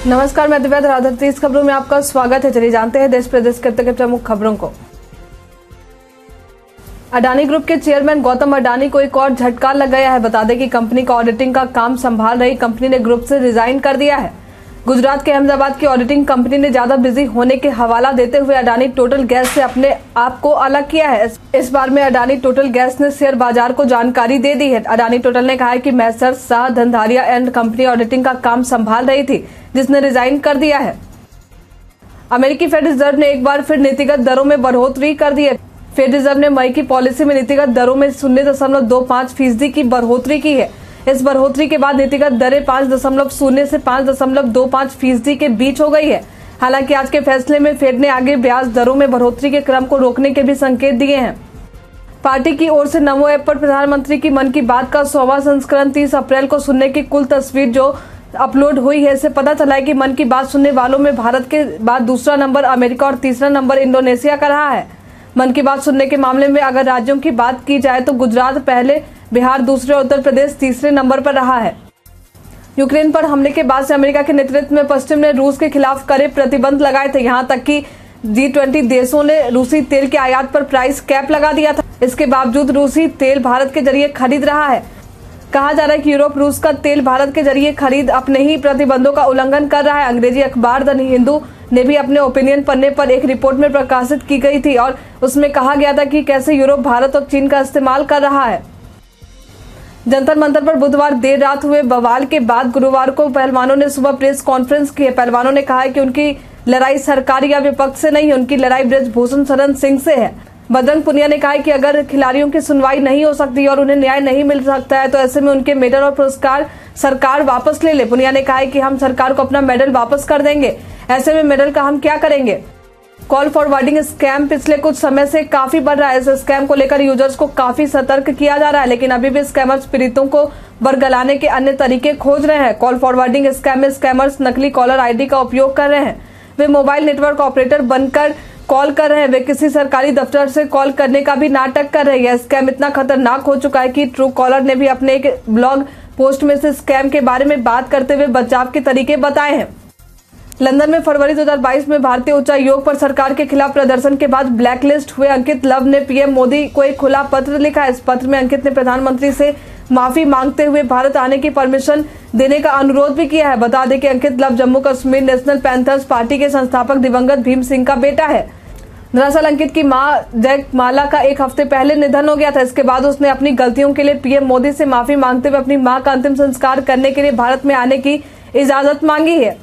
नमस्कार, मैं दिव्या धराधर। 30 खबरों में आपका स्वागत है। चलिए जानते हैं देश प्रदेश के प्रमुख खबरों को। अडानी ग्रुप के चेयरमैन गौतम अडानी को एक और झटका लग गया है। बता दें कि कंपनी का ऑडिटिंग का काम संभाल रही कंपनी ने ग्रुप से रिजाइन कर दिया है। गुजरात के अहमदाबाद की ऑडिटिंग कंपनी ने ज्यादा बिजी होने के हवाला देते हुए अडानी टोटल गैस से अपने आप को अलग किया है। इस बार में अडानी टोटल गैस ने शेयर बाजार को जानकारी दे दी है। अडानी टोटल ने कहा है कि Messrs Shah Dhandharia and company auditing का काम संभाल रही थी, जिसने रिजाइन कर दिया है। अमेरिकी फेड रिजर्व ने एक बार फिर नीतिगत दरों में बढ़ोतरी कर दी है। फेड रिजर्व ने मई की पॉलिसी में नीतिगत दरों में 0.25% की बढ़ोतरी की है। इस बढ़ोतरी के बाद नीतिगत दरें 5.0 से 5.25% के बीच हो गई है। हालांकि आज के फैसले में फेड ने आगे ब्याज दरों में बढ़ोतरी के क्रम को रोकने के भी संकेत दिए हैं। पार्टी की ओर से नमो ऐप पर प्रधानमंत्री की मन की बात का 100वां संस्करण 30 अप्रैल को सुनने की कुल तस्वीर जो अपलोड हुई है, इससे पता चला है कि मन की बात सुनने वालों में भारत के बाद दूसरा नंबर अमेरिका और तीसरा नंबर इंडोनेशिया का रहा है। मन की बात सुनने के मामले में अगर राज्यों की बात की जाए तो गुजरात पहले, बिहार दूसरे और उत्तर प्रदेश तीसरे नंबर पर रहा है। यूक्रेन पर हमले के बाद से अमेरिका के नेतृत्व में पश्चिम ने रूस के खिलाफ कड़े प्रतिबंध लगाए थे। यहां तक कि G20 देशों ने रूसी तेल के आयात पर प्राइस कैप लगा दिया था। इसके बावजूद रूसी तेल भारत के जरिए खरीद रहा है। कहा जा रहा है कि यूरोप रूस का तेल भारत के जरिए खरीद अपने ही प्रतिबंधों का उल्लंघन कर रहा है। अंग्रेजी अखबार द हिंदू ने भी अपने ओपिनियन पन्ने पर एक रिपोर्ट में प्रकाशित की गई थी और उसमें कहा गया था कि कैसे यूरोप भारत और चीन का इस्तेमाल कर रहा है। जंतर मंतर पर बुधवार देर रात हुए बवाल के बाद गुरुवार को पहलवानों ने सुबह प्रेस कॉन्फ्रेंस की। पहलवानों ने कहा है कि उनकी लड़ाई सरकार या विपक्ष से नहीं, उनकी लड़ाई ब्रजभूषण शरण सिंह से है। बजरंग पुनिया ने कहा है कि अगर खिलाड़ियों की सुनवाई नहीं हो सकती और उन्हें न्याय नहीं मिल सकता है तो ऐसे में उनके मेडल और पुरस्कार सरकार वापस ले ले। पुनिया ने कहा है कि हम सरकार को अपना मेडल वापस कर देंगे, ऐसे में मेडल का हम क्या करेंगे। कॉल फॉरवर्डिंग स्कैम पिछले कुछ समय से काफी बढ़ रहा है। इस स्कैम को लेकर यूजर्स को काफी सतर्क किया जा रहा है, लेकिन अभी भी स्कैमर्स पीड़ितों को बरगलाने के अन्य तरीके खोज रहे हैं। कॉल फॉरवर्डिंग स्कैम में स्कैमर्स नकली कॉलर आईडी का उपयोग कर रहे हैं। वे मोबाइल नेटवर्क ऑपरेटर बनकर कॉल कर रहे हैं। वे किसी सरकारी दफ्तर से कॉल करने का भी नाटक कर रहे हैं। स्कैम इतना खतरनाक हो चुका है कि ट्रू कॉलर ने भी अपने एक ब्लॉग पोस्ट में से स्कैम के बारे में बात करते हुए बचाव के तरीके बताए हैं। लंदन में फरवरी 2022 में भारतीय उच्चायोग पर सरकार के खिलाफ प्रदर्शन के बाद ब्लैकलिस्ट हुए अंकित लव ने पीएम मोदी को एक खुला पत्र लिखा है। इस पत्र में अंकित ने प्रधानमंत्री से माफी मांगते हुए भारत आने की परमिशन देने का अनुरोध भी किया है। बता दें कि Ankit Love Jammu Kashmir National Panthers Party के संस्थापक दिवंगत भीम सिंह का बेटा है। दरअसल अंकित की मां जयमाला का एक हफ्ते पहले निधन हो गया था। इसके बाद उसने अपनी गलतियों के लिए पीएम मोदी से माफी मांगते हुए अपनी मां का अंतिम संस्कार करने के लिए भारत में आने की इजाजत मांगी है।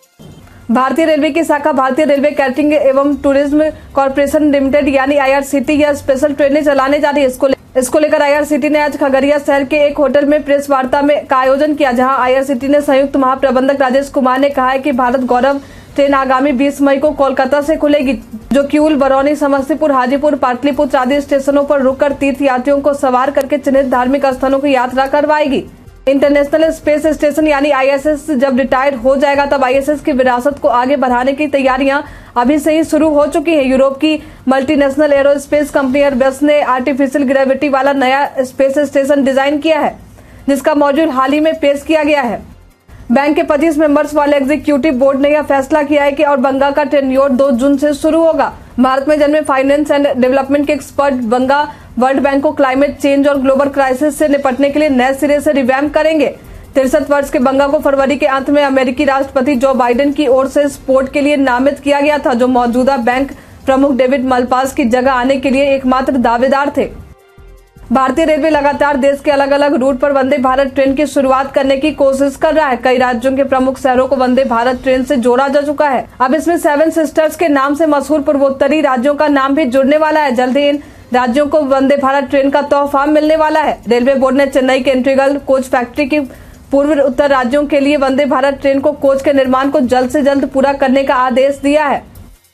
भारतीय रेलवे की शाखा भारतीय रेलवे कैटरिंग एवं टूरिज्म कॉर्पोरेशन लिमिटेड यानी IRCT या स्पेशल ट्रेनें चलाने जा रही है। इसको लेकर IRCT ने आज खगड़िया शहर के एक होटल में प्रेस वार्ता का आयोजन किया, जहां IRCT ने संयुक्त महाप्रबंधक राजेश कुमार ने कहा है कि भारत गौरव ट्रेन आगामी 20 मई को कोलकाता से खुलेगी, जो किऊल, बरौनी, समस्तीपुर, हाजीपुर, पाटलिपुत्र आदि स्टेशनों पर रुककर तीर्थ यात्रियों को सवार करके चिन्हित धार्मिक स्थलों की यात्रा करवाएगी। इंटरनेशनल स्पेस स्टेशन यानी ISS जब रिटायर्ड हो जाएगा तब ISS की विरासत को आगे बढ़ाने की तैयारियां अभी से ही शुरू हो चुकी हैं। यूरोप की मल्टीनेशनल एरोस्पेस कंपनी एयरबस ने आर्टिफिशियल ग्रेविटी वाला नया स्पेस स्टेशन डिजाइन किया है, जिसका मॉड्यूल हाल ही में पेश किया गया है। बैंक के 25 मेंबर्स वाले एग्जीक्यूटिव बोर्ड ने यह फैसला किया है कि और बंगा का टेन्योर 2 जून से शुरू होगा। भारत में जन्मे फाइनेंस एंड डेवलपमेंट के एक्सपर्ट बंगा वर्ल्ड बैंक को क्लाइमेट चेंज और ग्लोबल क्राइसिस से निपटने के लिए नए सिरे से रिवैम्प करेंगे। 63 वर्ष के बंगा को फरवरी के अंत में अमेरिकी राष्ट्रपति जो बाइडेन की ओर से स्पोर्ट के लिए नामित किया गया था, जो मौजूदा बैंक प्रमुख डेविड मलपास की जगह आने के लिए एकमात्र दावेदार थे। भारतीय रेलवे लगातार देश के अलग अलग रूट पर वंदे भारत ट्रेन की शुरुआत करने की कोशिश कर रहा है। कई राज्यों के प्रमुख शहरों को वंदे भारत ट्रेन से जोड़ा जा चुका है। अब इसमें 7 सिस्टर्स के नाम से मशहूर पूर्वोत्तरी राज्यों का नाम भी जुड़ने वाला है। जल्द ही इन राज्यों को वंदे भारत ट्रेन का तोहफा मिलने वाला है। रेलवे बोर्ड ने चेन्नई के इंटीग्रल कोच फैक्ट्री की पूर्व उत्तर राज्यों के लिए वंदे भारत ट्रेन को कोच के निर्माण को जल्द से जल्द पूरा करने का आदेश दिया है।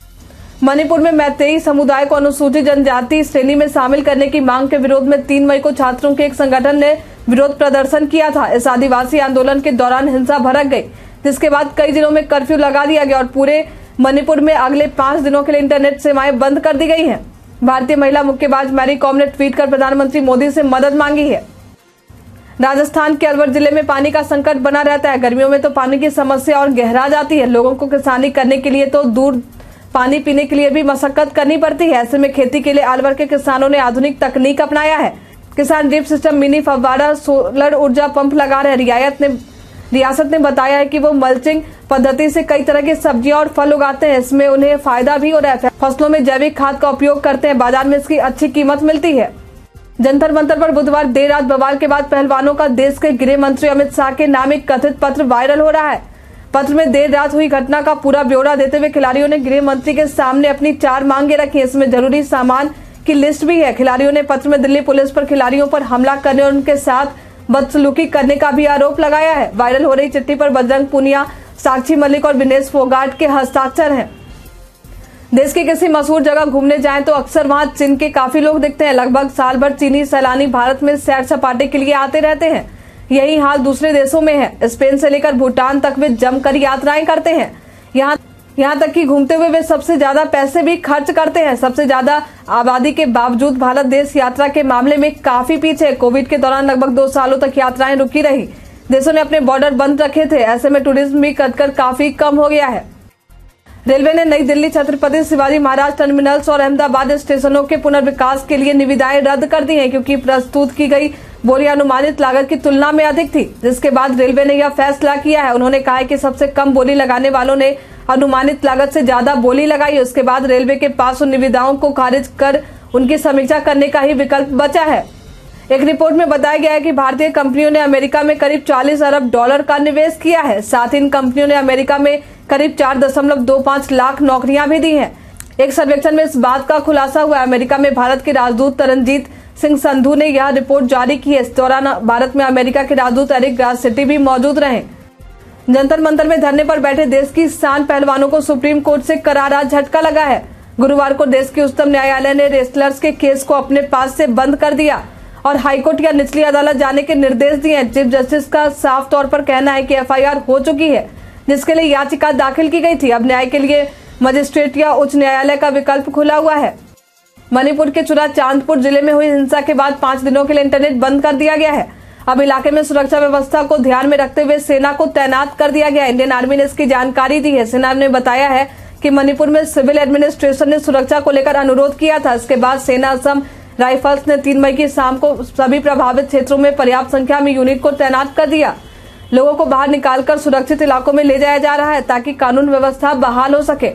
मणिपुर में मैतेई समुदाय को अनुसूचित जनजाति श्रेणी में शामिल करने की मांग के विरोध में 3 मई को छात्रों के एक संगठन ने विरोध प्रदर्शन किया था। इस आदिवासी आंदोलन के दौरान हिंसा भड़क गई, जिसके बाद कई जिलों में कर्फ्यू लगा दिया गया और पूरे मणिपुर में अगले 5 दिनों के लिए इंटरनेट सेवाएं बंद कर दी गई हैं। भारतीय महिला मुक्केबाज मैरी कॉम ने ट्वीट कर प्रधानमंत्री मोदी से मदद मांगी है। राजस्थान के अलवर जिले में पानी का संकट बना रहता है। गर्मियों में तो पानी की समस्या और गहरा जाती है। लोगों को किसानी करने के लिए तो दूर पानी पीने के लिए भी मशक्कत करनी पड़ती है। ऐसे में खेती के लिए अलवर के किसानों ने आधुनिक तकनीक अपनाया है। किसान ड्रिप सिस्टम, मिनी फव्वारा, सोलर ऊर्जा पंप लगा रहे। रियासत ने बताया है कि वो मल्चिंग पद्धति से कई तरह की सब्जियां और फल उगाते हैं। इसमें उन्हें फायदा भी हो रहा है। फसलों में जैविक खाद का उपयोग करते हैं। बाजार में इसकी अच्छी कीमत मिलती है। जंतर मंतर पर बुधवार देर रात बवाल के बाद पहलवानों का देश के गृह मंत्री अमित शाह के नाम एक कथित पत्र वायरल हो रहा है। पत्र में देर रात हुई घटना का पूरा ब्यौरा देते हुए खिलाड़ियों ने गृह मंत्री के सामने अपनी 4 मांगे रखी। इसमें जरूरी सामान की लिस्ट भी है। खिलाड़ियों ने पत्र में दिल्ली पुलिस पर खिलाड़ियों पर हमला करने और उनके साथ बदसलूकी करने का भी आरोप लगाया है। वायरल हो रही चिट्ठी पर बजरंग पुनिया, साक्षी मलिक और विनेश फोगाट के हस्ताक्षर हैं। देश की किसी मशहूर जगह घूमने जाएं तो अक्सर वहां चीन के काफी लोग दिखते हैं। लगभग साल भर चीनी सैलानी भारत में सैर सपाटे के लिए आते रहते हैं। यही हाल दूसरे देशों में है। स्पेन से लेकर भूटान तक वे जमकर यात्राएं करते हैं। यहाँ तक कि घूमते हुए वे सबसे ज्यादा पैसे भी खर्च करते हैं। सबसे ज्यादा आबादी के बावजूद भारत देश यात्रा के मामले में काफी पीछे है। कोविड के दौरान लगभग 2 सालों तक यात्राएं रुकी रही। देशों ने अपने बॉर्डर बंद रखे थे। ऐसे में टूरिज्म भी कटकर काफी कम हो गया है। रेलवे ने नई दिल्ली, छत्रपति शिवाजी महाराज टर्मिनल्स और अहमदाबाद स्टेशनों के पुनर्विकास के लिए निविदाएं रद्द कर दी हैं, क्योंकि प्रस्तुत की गई बोली अनुमानित लागत की तुलना में अधिक थी। जिसके बाद रेलवे ने यह फैसला किया है। उन्होंने कहा है कि सबसे कम बोली लगाने वालों ने अनुमानित लागत से ज्यादा बोली लगाई। उसके बाद रेलवे के पास उन निविदाओं को खारिज कर उनकी समीक्षा करने का ही विकल्प बचा है। एक रिपोर्ट में बताया गया है कि भारतीय कंपनियों ने अमेरिका में करीब 40 अरब डॉलर का निवेश किया है। साथ ही इन कंपनियों ने अमेरिका में करीब 4.25 लाख नौकरियां भी दी हैं। एक सर्वेक्षण में इस बात का खुलासा हुआ। अमेरिका में भारत के राजदूत तरनजीत सिंह संधू ने यह रिपोर्ट जारी की है। इस दौरान भारत में अमेरिका के राजदूत एरिक ग्रासिटी भी मौजूद रहे। जंतर मंतर में धरने पर बैठे देश की शान पहलवानों को सुप्रीम कोर्ट से करारा झटका लगा है। गुरुवार को देश के उच्चतम न्यायालय ने रेसलर्स के केस को अपने पास से बंद कर दिया और हाईकोर्ट या निचली अदालत जाने के निर्देश दिए। चीफ जस्टिस का साफ तौर पर कहना है कि एफआईआर हो चुकी है, जिसके लिए याचिका दाखिल की गई थी। अब न्याय के लिए मजिस्ट्रेट या उच्च न्यायालय का विकल्प खुला हुआ है। मणिपुर के चुरा चांदपुर जिले में हुई हिंसा के बाद 5 दिनों के लिए इंटरनेट बंद कर दिया गया है। अब इलाके में सुरक्षा व्यवस्था को ध्यान में रखते हुए सेना को तैनात कर दिया गया। इंडियन आर्मी ने इसकी जानकारी दी है। सेना ने बताया है कि मणिपुर में सिविल एडमिनिस्ट्रेशन ने सुरक्षा को लेकर अनुरोध किया था। इसके बाद सेना असम राइफल्स ने 3 मई की शाम को सभी प्रभावित क्षेत्रों में पर्याप्त संख्या में यूनिट को तैनात कर दिया। लोगों को बाहर निकालकर सुरक्षित इलाकों में ले जाया जा रहा है ताकि कानून व्यवस्था बहाल हो सके।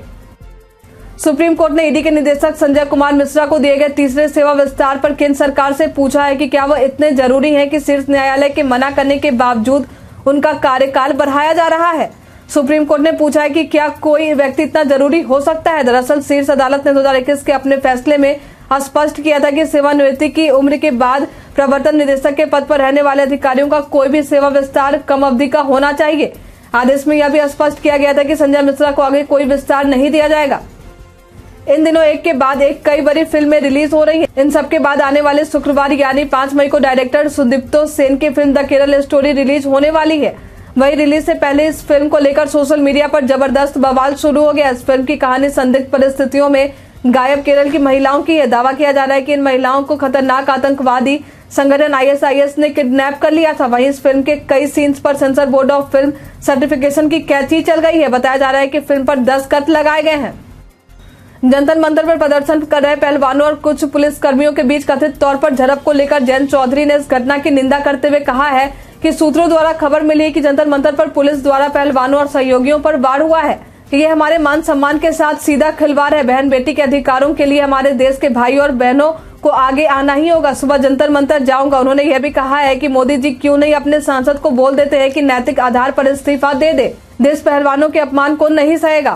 सुप्रीम कोर्ट ने ईडी के निदेशक संजय कुमार मिश्रा को दिए गए तीसरे सेवा विस्तार पर केंद्र सरकार से पूछा है कि क्या वह इतने जरूरी हैं कि शीर्ष न्यायालय के मना करने के बावजूद उनका कार्यकाल बढ़ाया जा रहा है। सुप्रीम कोर्ट ने पूछा है कि क्या कोई व्यक्ति इतना जरूरी हो सकता है। दरअसल शीर्ष अदालत ने 2021 के अपने फैसले में स्पष्ट किया था कि सेवानिवृत्ति की उम्र के बाद प्रवर्तन निदेशक के पद पर रहने वाले अधिकारियों का कोई भी सेवा विस्तार कम अवधि का होना चाहिए। आदेश में यह भी स्पष्ट किया गया था कि संजय मिश्रा को आगे कोई विस्तार नहीं दिया जाएगा। इन दिनों एक के बाद एक कई बड़ी फिल्में रिलीज हो रही हैं। इन सब के बाद आने वाले शुक्रवार यानी 5 मई को डायरेक्टर सुदीप्तो सेन की film the Kerala story release होने वाली है। वही रिलीज से पहले इस फिल्म को लेकर सोशल मीडिया पर जबरदस्त बवाल शुरू हो गया। इस फिल्म की कहानी संदिग्ध परिस्थितियों में गायब केरल की महिलाओं की है। दावा किया जा रहा है कि इन महिलाओं को खतरनाक आतंकवादी संगठन ISIS ने किडनैप कर लिया था। वहीं इस फिल्म के कई सीन्स पर censor board of film certification की कैंची चल गई है। बताया जा रहा है कि फिल्म पर 10 कट लगाए गए हैं। जंतर मंतर पर प्रदर्शन कर रहे पहलवानों और कुछ पुलिस कर्मियों के बीच कथित तौर पर झड़प को लेकर जयंत चौधरी ने इस घटना की निंदा करते हुए कहा है कि सूत्रों द्वारा खबर मिली है कि जंतर मंतर पर पुलिस द्वारा पहलवानों और सहयोगियों पर वार हुआ है। ये हमारे मान सम्मान के साथ सीधा खिलवाड़ है। बहन बेटी के अधिकारों के लिए हमारे देश के भाई और बहनों को आगे आना ही होगा। सुबह जंतर मंतर जाऊंगा। उन्होंने यह भी कहा है कि मोदी जी क्यों नहीं अपने सांसद को बोल देते हैं कि नैतिक आधार पर इस्तीफा दे दे। देश पहलवानों के अपमान को नहीं सहेगा।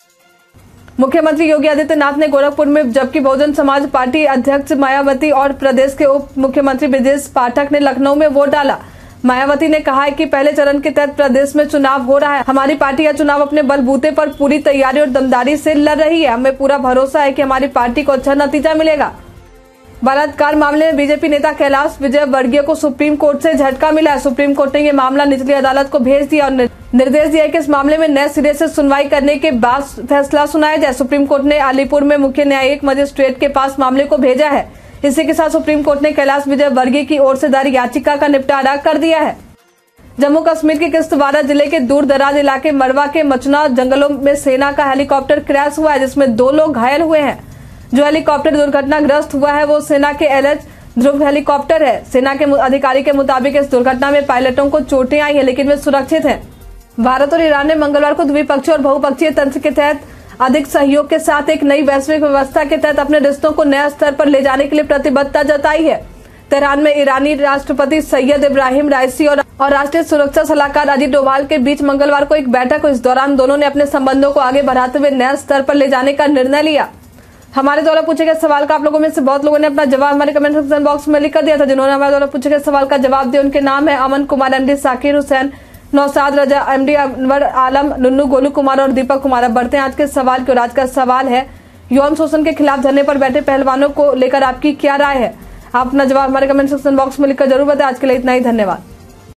मुख्यमंत्री योगी आदित्यनाथ ने गोरखपुर में, जबकि बहुजन समाज पार्टी अध्यक्ष मायावती और प्रदेश के उप मुख्यमंत्री ब्रजेश पाठक ने लखनऊ में वोट डाला। मायावती ने कहा है कि पहले चरण के तहत प्रदेश में चुनाव हो रहा है। हमारी पार्टी यह चुनाव अपने बलबूते पर पूरी तैयारी और दमदारी से लड़ रही है। हमें पूरा भरोसा है कि हमारी पार्टी को अच्छा नतीजा मिलेगा। बलात्कार मामले में बीजेपी नेता कैलाश विजयवर्गीय को सुप्रीम कोर्ट से झटका मिला है। सुप्रीम कोर्ट ने ये मामला निचली अदालत को भेज दिया और निर्देश दिया कि इस मामले में नए सिरे से सुनवाई करने के बाद फैसला सुनाया जाए। सुप्रीम कोर्ट ने अलीपुर में मुख्य न्यायिक मजिस्ट्रेट के पास मामले को भेजा है। इसी के साथ सुप्रीम कोर्ट ने कैलाश विजयवर्गीय की ओर से दायर याचिका का निपटारा कर दिया है। जम्मू कश्मीर के किश्तवाड़ जिले के दूर दराज इलाके मरवा के मचना जंगलों में सेना का हेलीकॉप्टर क्रैश हुआ है, जिसमें 2 लोग घायल हुए हैं। जो हेलीकॉप्टर दुर्घटनाग्रस्त हुआ है वो सेना के LH ध्रुव हेलीकॉप्टर है। सेना के अधिकारी के मुताबिक इस दुर्घटना में पायलटों को चोटें आई है, लेकिन वे सुरक्षित हैं। भारत और ईरान ने मंगलवार को द्विपक्षीय और बहुपक्षीय तंत्र के तहत अधिक सहयोग के साथ एक नई वैश्विक व्यवस्था के तहत अपने रिश्तों को नए स्तर पर ले जाने के लिए प्रतिबद्धता जताई है। तेहरान में ईरानी राष्ट्रपति सैयद इब्राहिम राइसी और राष्ट्रीय सुरक्षा सलाहकार अजीत डोभाल के बीच मंगलवार को एक बैठक हुई। इस दौरान दोनों ने अपने संबंधों को आगे बढ़ाते हुए नए स्तर पर ले जाने का निर्णय लिया। हमारे द्वारा पूछे गए सवाल का आप लोगों में से बहुत लोगों ने अपना जवाब हमारे कमेंट सेक्शन बॉक्स में लिख कर दिया था। जिन्होंने हमारे द्वारा पूछे गए सवाल का जवाब दिया उनके नाम है अमन कुमार, MD साकिर हुसैन, नौसाद रजा, MD अनवर आलम, नुन्नू गोलू कुमार और दीपक कुमार। अब बढ़ते हैं आज के सवाल की ओर। आज का सवाल है, यौन शोषण के खिलाफ धरने पर बैठे पहलवानों को लेकर आपकी क्या राय है? आप अपना जवाब हमारे कमेंट सेक्शन बॉक्स में लिखकर जरूर बताएं। आज के लिए इतना ही, धन्यवाद।